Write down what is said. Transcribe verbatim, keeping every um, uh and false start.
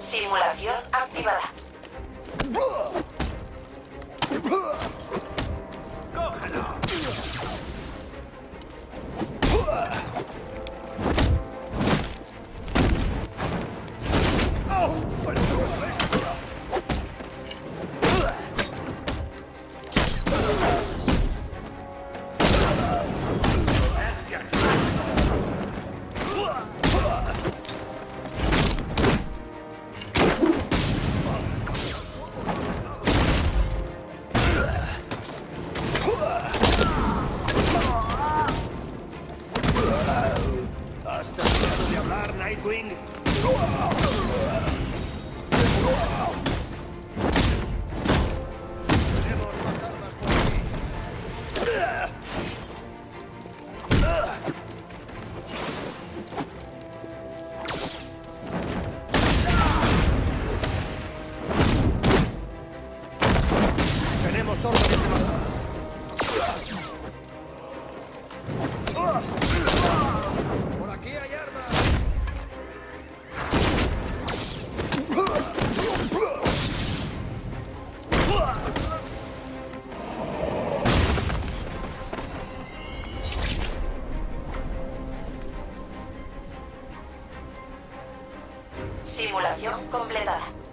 Simulación activada. ¡Cógelo! ¡Oh! ¡Bueno, no es esto! ¿Has terminado de hablar, Nightwing? Tenemos más armas por aquí. Tenemos órdenes de matar. Por aquí hay armas. Simulación completada.